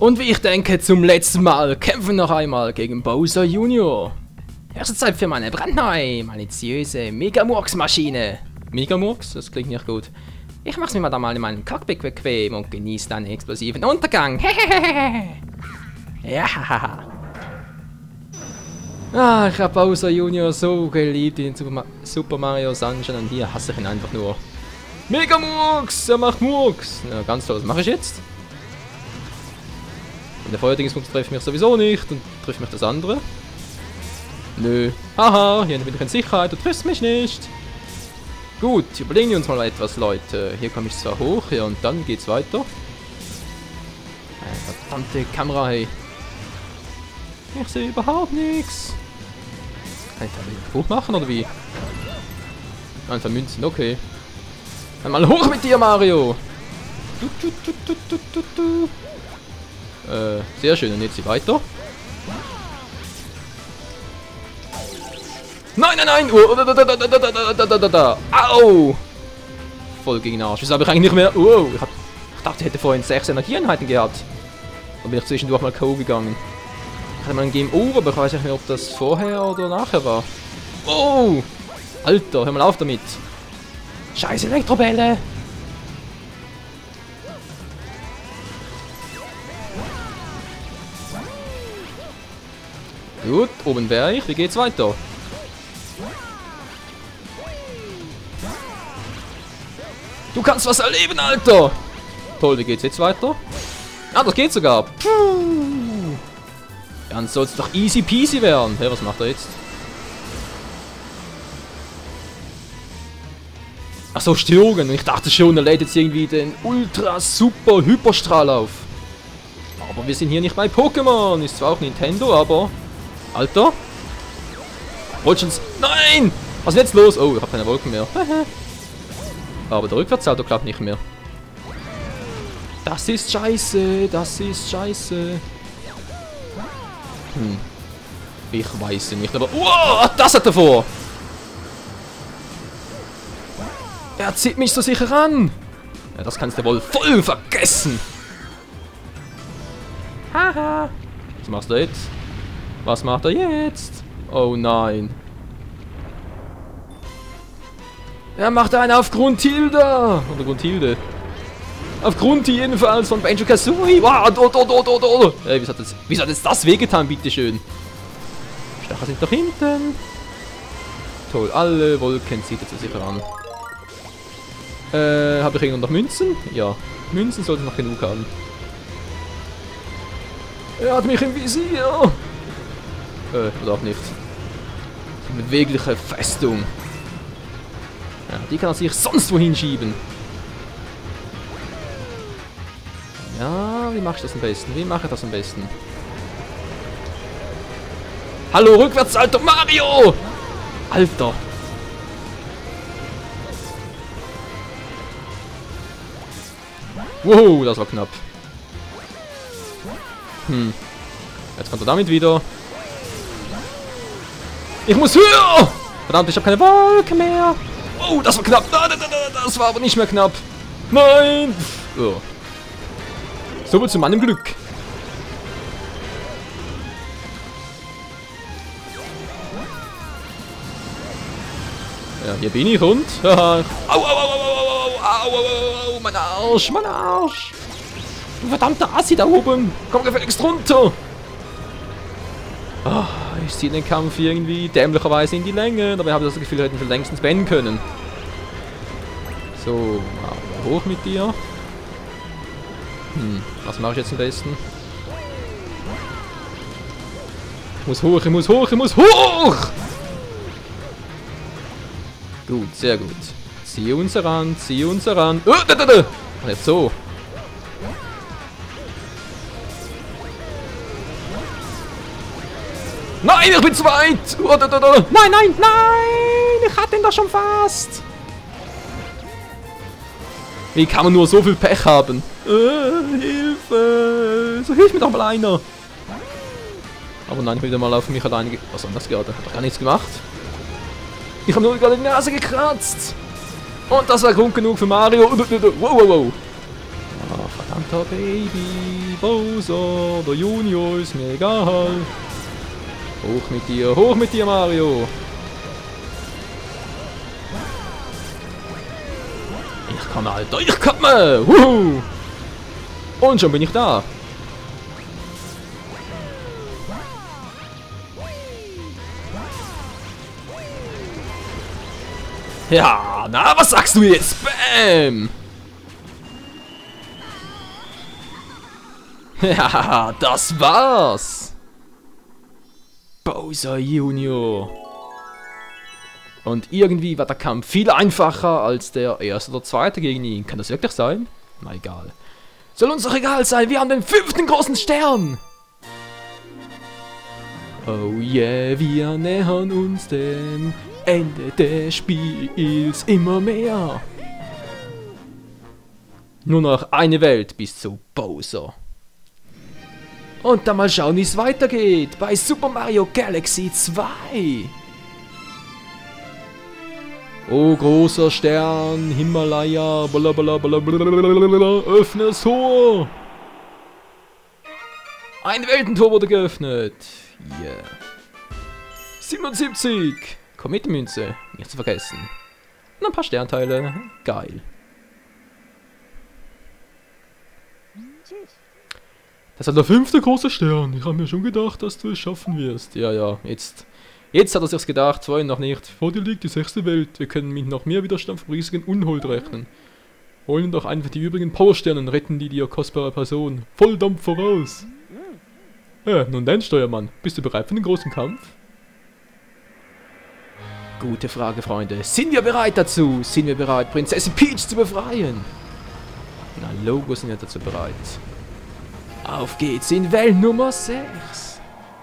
Und wie ich denke, zum letzten Mal kämpfen wir noch einmal gegen Bowser Jr. Erste Zeit für meine brandneue, maliziöse Megamurks-Maschine. Megamurks? Das klingt nicht gut. Ich mach's mir mal da mal in meinem Cockpit bequem und genieße deinen explosiven Untergang. Ja. Ah, ich hab Bowser Jr. so geliebt in Super Mario Sunshine und hier hasse ich ihn einfach nur. Megamurks! Er macht Murks! Ja, ganz toll, was mache ich jetzt? Und der Feuerdingspunkt trifft mich sowieso nicht und trifft mich das andere. Nö. Haha, hier bin ich in Sicherheit, du triffst mich nicht. Gut, überlegen wir uns mal etwas, Leute. Hier komme ich zwar hoch, ja, und dann geht's weiter. Verdammte Kamera, hey. Ich sehe überhaupt nichts. Kann ich da wieder hoch machen, oder wie? Einfach Münzen, okay. Einmal hoch mit dir, Mario! Sehr schön, und jetzt sie weiter. Nein, nein, nein! Au! Voll gegen den Arsch. Wieso habe ich eigentlich nicht mehr... Oh, ich dachte, ich hätte vorhin 6 Energieeinheiten gehabt. Dann bin ich zwischendurch mal K.O. gegangen. Ich hatte mal ein Game Over, aber ich weiß nicht mehr, ob das vorher oder nachher war. Oh! Alter, hör mal auf damit. Scheiß Elektrobälle! Gut, oben wäre ich. Wie geht's weiter? Du kannst was erleben, Alter! Toll, wie geht's jetzt weiter? Ah, das geht sogar. Puh. Ja, dann soll es doch easy peasy werden. Hey, was macht er jetzt? Ach so, Störungen. Ich dachte schon, er lädt jetzt irgendwie den Ultra Super Hyperstrahl auf. Aber wir sind hier nicht bei Pokémon. Ist zwar auch Nintendo, aber... Alter? Wolltest du uns... Nein! Was ist jetzt los? Oh, ich habe keine Wolken mehr. Aber der Rückwärtssalto klappt nicht mehr. Das ist scheiße. Das ist scheiße. Ich weiß nicht, aber... Wow, das hat er vor! Er zieht mich so sicher an. Ja, das kannst du wohl voll vergessen. Haha. Was machst du jetzt? Was macht er jetzt? Oh nein. Er macht einen auf Gruntilda. Oder Gruntilde. Auf Grunti jedenfalls von Banjo-Kazooie. Wow, Ey, wieso hat jetzt das wehgetan, bitteschön? Stachel sind doch hinten. Toll, alle Wolken zieht er zu sicher an. Habe ich irgendwo noch Münzen? Ja. Münzen sollte ich noch genug haben. Er hat mich im Visier. Oder auch nicht. Eine bewegliche Festung. Ja, die kann er sich sonst wohin schieben. Ja, wie mache ich das am besten? Wie mache ich das am besten? Hallo, Rückwärtssalto, Mario! Alter! Wow, das war knapp. Jetzt kommt er damit wieder. Ich muss höher! Verdammt, ich habe keine Wolke mehr. Oh, das war knapp. Das war aber nicht mehr knapp. Nein! Oh. So viel zu meinem Glück. Ja, hier bin ich und... Haha. Au, au, au, au, au, au, au, au, mein Arsch, mein Arsch. Du verdammter Assi da oben. Komm gefälligst runter. Oh, ich ziehe den Kampf irgendwie dämlicherweise in die Länge. Dabei habe ich das Gefühl, wir hätten schon längstens beenden können. So, hoch mit dir. Was mache ich jetzt am besten? Ich muss hoch, ich muss hoch, ich muss hoch! Gut, sehr gut. Zieh uns heran, zieh uns heran. Und jetzt so. Nein, ich bin zu weit! Nein, nein, nein! Ich hatte ihn doch schon fast! Wie kann man nur so viel Pech haben? Hilfe! So hilf mir doch mal einer! Aber nein, ich bin wieder mal auf mich alleine. Was war das gerade? Hab doch gar nichts gemacht. Ich habe nur gerade die Nase gekratzt! Und das war Grund genug für Mario. Wow, wow, wow! Oh, verdammt. Alter Baby, Bowser, der Junior ist mir egal. Hoch mit dir, Mario. Ich komme, Alter, ich komme! Wuhu! Und schon bin ich da. Ja, na, was sagst du jetzt? Bam! Ja, das war's. Bowser Junior. Und irgendwie war der Kampf viel einfacher als der erste oder zweite gegen ihn. Kann das wirklich sein? Na egal. Soll uns doch egal sein, wir haben den 5. großen Stern. Oh yeah, wir nähern uns dem Ende des Spiels immer mehr. Nur noch eine Welt bis zu Bowser. Und dann mal schauen, wie es weitergeht bei Super Mario Galaxy 2. Oh, großer Stern, Himalaya, blablabla, öffne das Tor. Ein Weltentor wurde geöffnet. Yeah. 77. Kometenmünze, nicht zu vergessen. Und ein paar Sternteile. Geil. Das ist der 5. große Stern. Ich habe mir schon gedacht, dass du es schaffen wirst. Ja, jetzt hat er sich's gedacht, vorhin noch nicht. Vor dir liegt die 6. Welt. Wir können mit noch mehr Widerstand vom riesigen Unhold rechnen. Holen doch einfach die übrigen Powersterne und retten die dir kostbare Person. Volldampf voraus. Ja, nun dein Steuermann. Bist du bereit für den großen Kampf? Gute Frage, Freunde. Sind wir bereit dazu? Sind wir bereit, Prinzessin Peach zu befreien? Na, Logo sind wir dazu bereit. Auf geht's in Welt Nummer 6.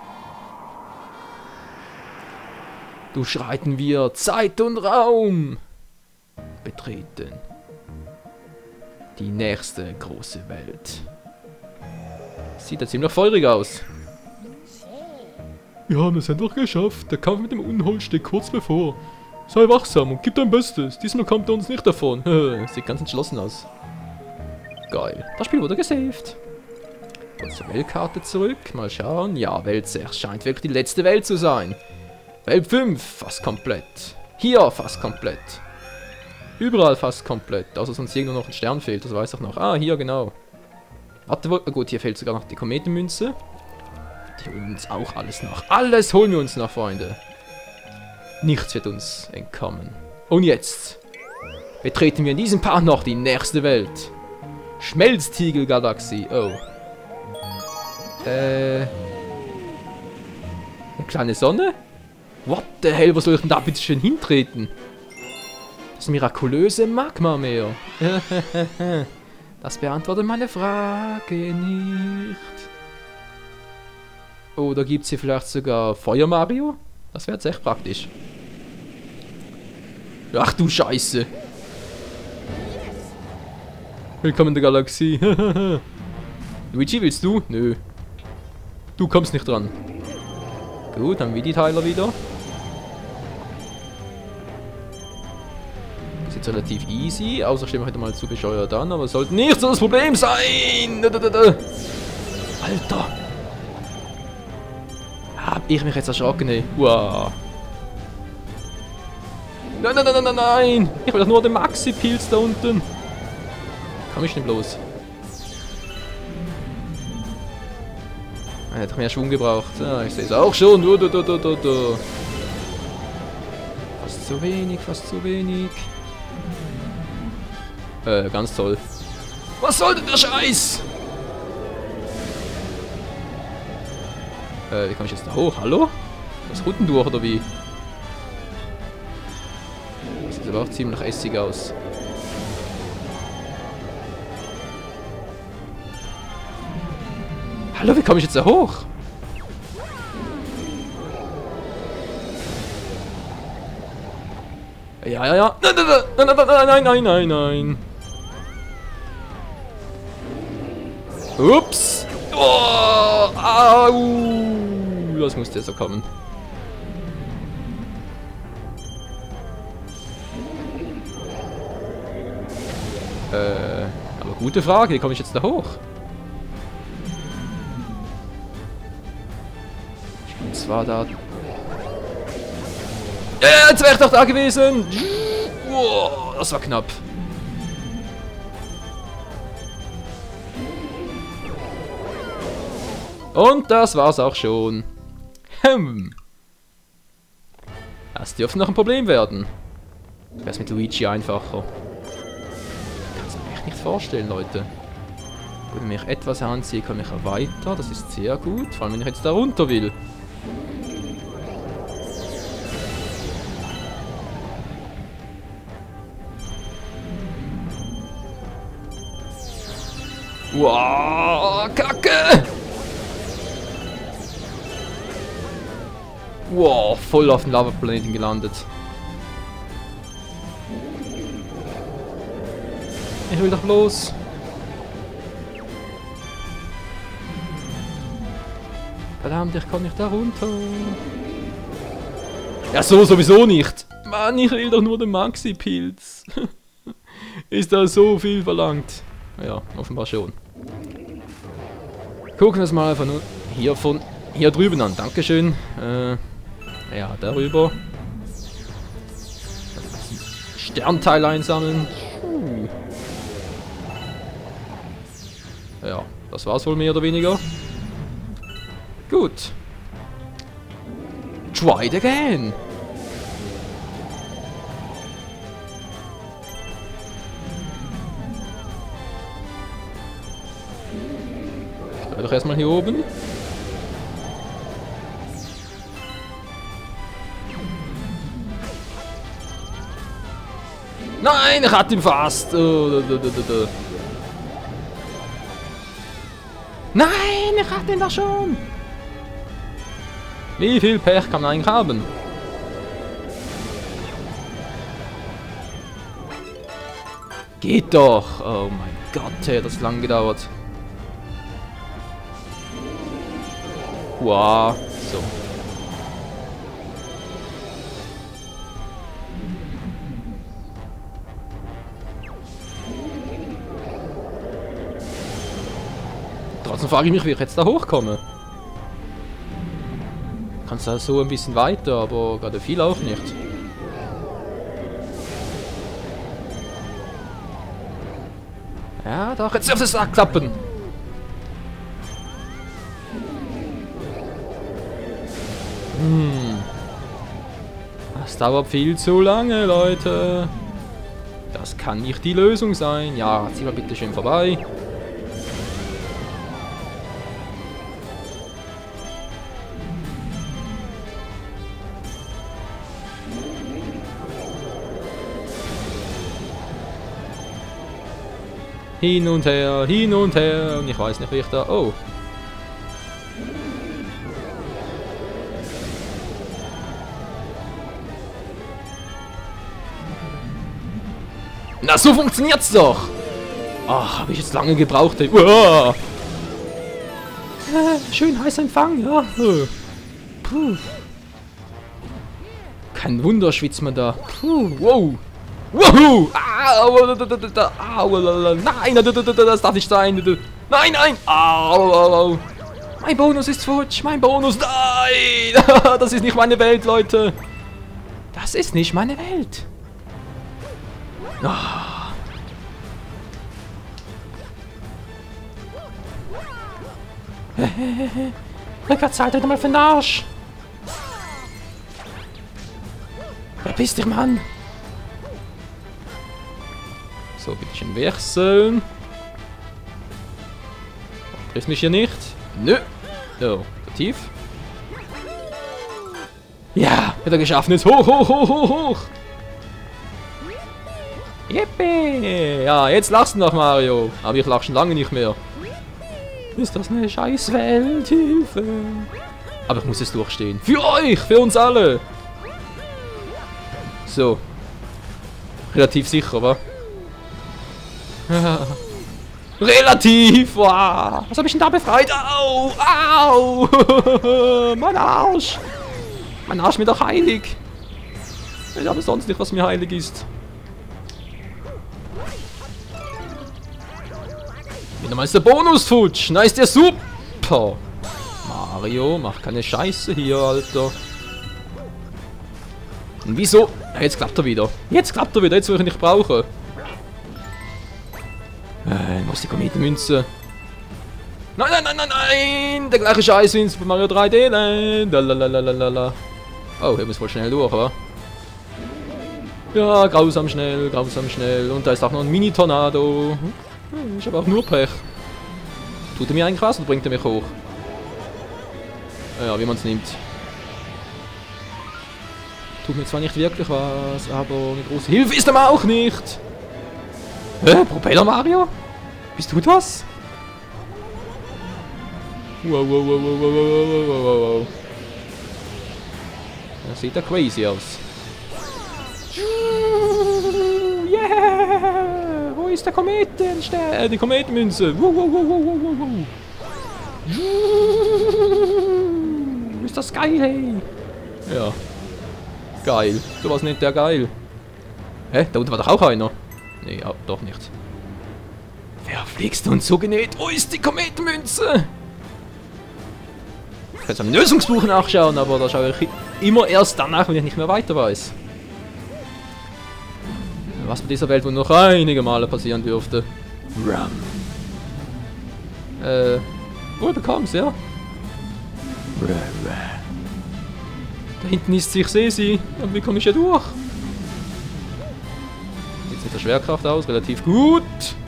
Durchschreiten wir Zeit und Raum. Betreten. Die nächste große Welt. Sieht ja ziemlich feurig aus. Wir haben es endlich geschafft. Der Kampf mit dem Unhold steht kurz bevor. Sei wachsam und gib dein Bestes. Diesmal kommt er uns nicht davon. Sieht ganz entschlossen aus. Geil. Das Spiel wurde gesaved. Und zur Weltkarte zurück. Mal schauen. Ja, Welt 6 scheint wirklich die letzte Welt zu sein. Welt 5 fast komplett. Hier fast komplett. Überall fast komplett. Außer sonst irgendwo noch ein Stern fehlt. Das weiß ich noch. Ah, hier genau. Warte, gut, hier fehlt sogar noch die Kometenmünze. Die holen wir uns auch alles nach. Alles holen wir uns nach, Freunde. Nichts wird uns entkommen. Und jetzt betreten wir in diesem Part noch die nächste Welt. Schmelztiegel-Galaxie. Oh. Eine kleine Sonne? What the hell, wo soll ich denn da bitte schön hintreten? Das mirakulöse Magma-Meer. Das beantwortet meine Frage nicht. Oh, da gibt es hier vielleicht sogar Feuer Mario? Das wäre jetzt echt praktisch. Ach du Scheiße. Willkommen in der Galaxie. Luigi, willst du? Nö. Du kommst nicht dran. Gut, dann wie die Teiler wieder. Das ist jetzt relativ easy, außer stehen wir heute mal zu bescheuert an, aber es sollte nicht so das Problem sein. Alter. Hab ich mich jetzt erschrocken, ey. Wow. Nein. Ich will doch nur den Maxi-Pilz da unten. Komm ich denn bloß? Er hätte mehr Schwung gebraucht. Ja, ich sehe es auch schon. Fast zu wenig, fast zu wenig. Ganz toll. Was soll denn der Scheiß? Wie komme ich jetzt da hoch? Hallo? Was unten durch oder wie? Das sieht aber auch ziemlich essig aus. Hallo, wie komme ich jetzt da hoch? Ja. Nein. Ups. Oh, au. Das musste jetzt so kommen. Aber gute Frage. Wie komme ich jetzt da hoch? Und zwar da... Jetzt wäre ich doch da gewesen! Wow, das war knapp. Und das war's auch schon. Das dürfte noch ein Problem werden. Wäre es mit Luigi einfacher. Ich kann es mir echt nicht vorstellen, Leute. Gut, wenn ich etwas anziehe, komme ich auch weiter. Das ist sehr gut. Vor allem, wenn ich jetzt da runter will. Wow, Kacke! Wow, voll auf den Lavaplaneten gelandet. Ich will doch bloß. Verdammt, ich kann nicht da runter. Ja, so sowieso nicht. Mann, ich will doch nur den Maxi-Pilz. Ist da so viel verlangt? Ja, offenbar schon. Gucken wir es mal von hier drüben an. Dankeschön. Ja, darüber. Sternteil einsammeln. Ja, das war's wohl mehr oder weniger. Gut. Try it again. Ich bleib doch erstmal hier oben. Nein, ich hatte ihn fast. Nein, ich hatte ihn doch schon. Wie viel Pech kann man eigentlich haben? Geht doch. Oh mein Gott, hey, das hat lang gedauert. Wow, so. Trotzdem frage ich mich, wie ich jetzt da hochkomme. Kannst da so ein bisschen weiter, aber gerade viel auch nicht. Ja, doch, jetzt dürfte es da klappen. Das dauert viel zu lange, Leute. Das kann nicht die Lösung sein. Ja, zieh mal bitte schön vorbei. Hin und her, und ich weiß nicht, wie ich da... Oh. Na, so funktioniert's doch! Ach, habe ich jetzt lange gebraucht, ey. Uah. Schön heißer Empfang, ja. Puh. Kein Wunder schwitzt man da. Puh, wow. Wow! Nein, das darf nicht sein. Nein, nein! Au. Mein Bonus ist futsch, mein Bonus. Nein! Das ist nicht meine Welt, Leute. Das ist nicht meine Welt. Oh. Rückwärts, halt mal für den Arsch. Verpiss dich, Mann. So, bitte schön wechseln. Trifft mich hier nicht? Nö. So, tief. Ja, wieder geschafft. Jetzt hoch. Yippie. Ja, jetzt lachst du noch, Mario. Aber ich lach schon lange nicht mehr. Ist das eine scheiß Welt? Hilfe. Aber ich muss es durchstehen. Für euch, für uns alle. So. Relativ sicher, wa? Relativ! Wow. Was habe ich denn da befreit? Au! Au! Mein Arsch! Mein Arsch mir doch heilig! Ich habe sonst nicht, was mir heilig ist. Wieder mal ist der Bonus futsch. Na, ist der super. Mario, mach keine Scheiße hier, Alter. Und wieso? Ja, jetzt klappt er wieder. Jetzt klappt er wieder, jetzt wo ich ihn nicht brauche. Wo ist die Kometenmünze? Nein, nein, nein, nein, nein! Der gleiche Scheiß wie in Super Mario 3D Land. Lalalala. Oh, hier muss wohl schnell durch, oder? Ja, grausam schnell, grausam schnell. Und da ist auch noch ein Mini-Tornado. Ich habe auch nur Pech. Tut er mir eigentlich was oder bringt er mich hoch? Ja, wie man es nimmt. Tut mir zwar nicht wirklich was, aber eine große Hilfe ist er auch nicht. Propeller Mario? Bist du das? Wow, wow, wow, wow, wow, wow, wow, wow. Das sieht ja crazy aus. Yeah! Wo ist der Kometenstern? Die Kometenmünze. Wow, wow, wow, wow, wow, wow. Ist das geil, hey? Ja. Geil. Sowas nennt der geil. Hä? Da unten war doch auch einer. Nee, ja, doch nicht. Wer fliegst du uns so genäht? Wo ist die Kometenmünze? Ich kann jetzt am Lösungsbuch nachschauen, aber da schaue ich immer erst danach, wenn ich nicht mehr weiter weiß. Was bei dieser Welt wohl noch einige Male passieren dürfte. Rum. Wo bekommst du, ja? Da hinten ist sie, ich sehe sie. Aber wie komme ich ja durch? Sieht mit der Schwerkraft aus, relativ gut.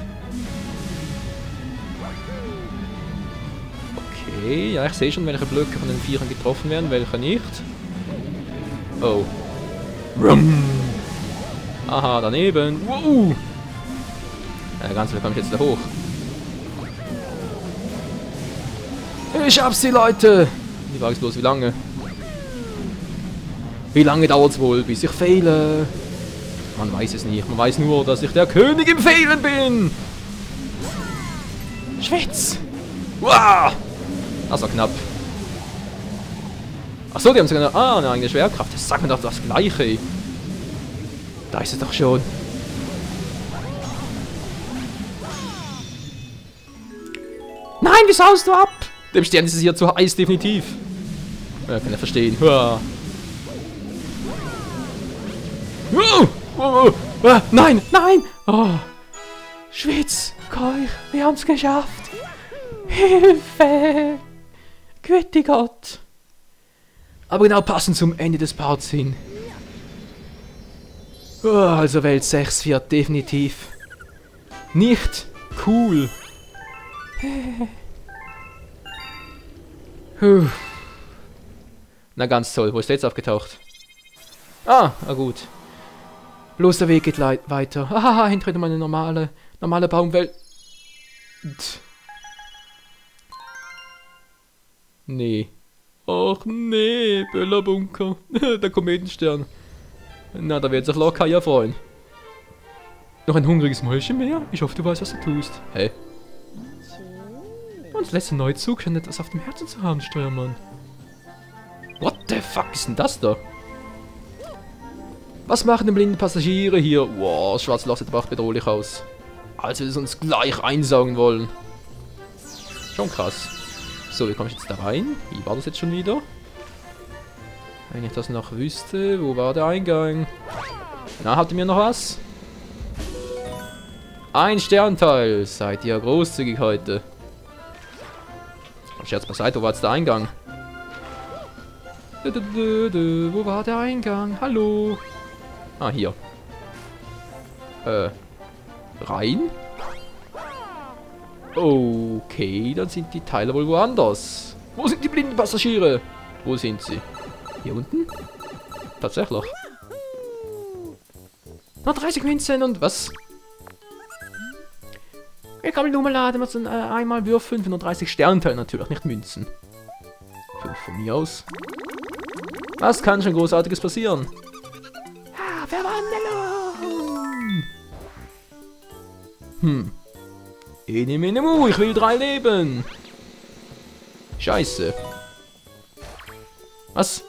Okay, ja, ich sehe schon, welche Blöcke von den Vieren getroffen werden, welche nicht. Oh. Rum. Aha, daneben. Wow. Ja, ganz viel komme ich jetzt da hoch. Ich hab sie, Leute. Die Frage ist bloß, wie lange? Wie lange dauert es wohl, bis ich fehle? Man weiß es nicht. Man weiß nur, dass ich der König im Fehlen bin. Schwitz. Wow. Das war knapp. Achso, die haben sogar eine eigene Schwerkraft. Das sagt mir doch das Gleiche. Da ist es doch schon. Nein, wie saust du ab? Dem Stern ist es hier zu heiß, definitiv. Ja, kann ich verstehen. Ja. Nein, nein! Oh. Schwitz, Keuch, wir haben's geschafft. Hilfe! Güte Gott! Aber genau passend zum Ende des Parts hin. Oh, also Welt 6 wird definitiv nicht cool. Na ganz toll, wo ist der jetzt aufgetaucht? Ah, na gut. Bloß der Weg geht weiter. Haha, hinter meine normale Baumwelt. Nee. Ach nee, Böllerbunker. Der Kometenstern. Na, da wird sich locker ja freuen. Noch ein hungriges Mäulchen mehr? Ich hoffe, du weißt, was du tust. Hey. Uns letzter Neuzug scheint etwas auf dem Herzen zu haben, Steuermann. What the fuck ist denn das da? Was machen denn blinde Passagiere hier? Wow, das schwarze Loch sieht aber auch bedrohlich aus. Als würde es uns gleich einsaugen wollen. Schon krass. So, wie komme ich jetzt da rein? Wie war das jetzt schon wieder? Wenn ich das noch wüsste, wo war der Eingang? Na, habt ihr mir noch was? Ein Sternteil. Seid ihr großzügig heute. Scherz beiseite, wo war jetzt der Eingang? Wo war der Eingang? Hallo? Ah, hier. Rein? Okay, dann sind die Teile wohl woanders. Wo sind die blinden Passagiere? Wo sind sie? Hier unten? Tatsächlich. Noch 30 Münzen und was? Willkommen im Nummerladen, wir müssen einmal würfeln. 35 Sternteile natürlich, nicht Münzen. 5 von mir aus. Was kann schon Großartiges passieren? Ah, Verwandlung! Ene, mene, mu, ich will 3 Leben! Scheiße. Was?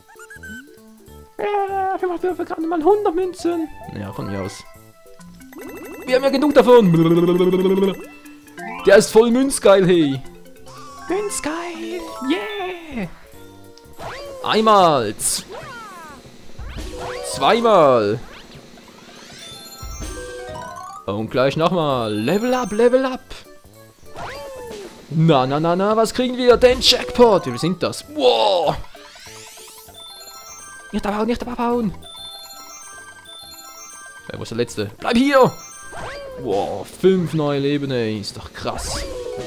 Wir machen gerade mal 100 Münzen. Ja, von mir aus. Wir haben ja genug davon. Der ist voll münzgeil, hey. Münzgeil, yeah. Einmal. Zweimal. Und gleich nochmal. Level up, level up. Na, na, na, na, was kriegen wir? Den Jackpot. Wie viel sind das? Wow. Nicht abhauen, nicht abhauen. Wo ist der letzte? Bleib hier. Wow, 5 neue Leben, ey. Ist doch krass.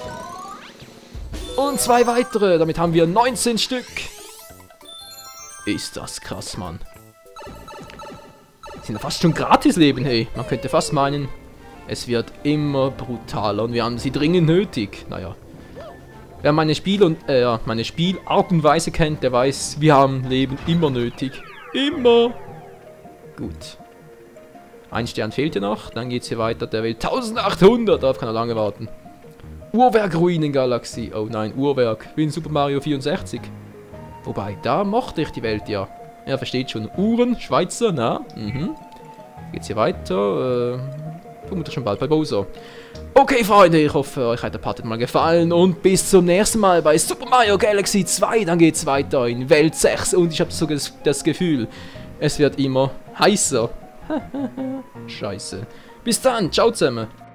Und 2 weitere. Damit haben wir 19 Stück. Ist das krass, Mann. Sind ja fast schon gratis Leben, hey. Man könnte fast meinen, es wird immer brutaler und wir haben sie dringend nötig. Naja. Wer meine Spielart und Weise kennt, der weiß, wir haben Leben immer nötig. Immer. Gut. Ein Stern fehlt ja noch, dann geht's hier weiter. Der will 1800, darauf kann er lange warten. Uhrwerk Ruinengalaxie. Oh nein, Uhrwerk. Wie in Super Mario 64. Wobei, da mochte ich die Welt ja. Ja, versteht schon. Uhren, Schweizer, na. Geht's hier weiter. Vermutlich schon bald bei Bowser. Okay, Freunde, ich hoffe, euch hat der Part mal gefallen. Und bis zum nächsten Mal bei Super Mario Galaxy 2. Dann geht's weiter in Welt 6. Und ich habe sogar das Gefühl, es wird immer heißer. Scheiße. Bis dann, ciao zusammen.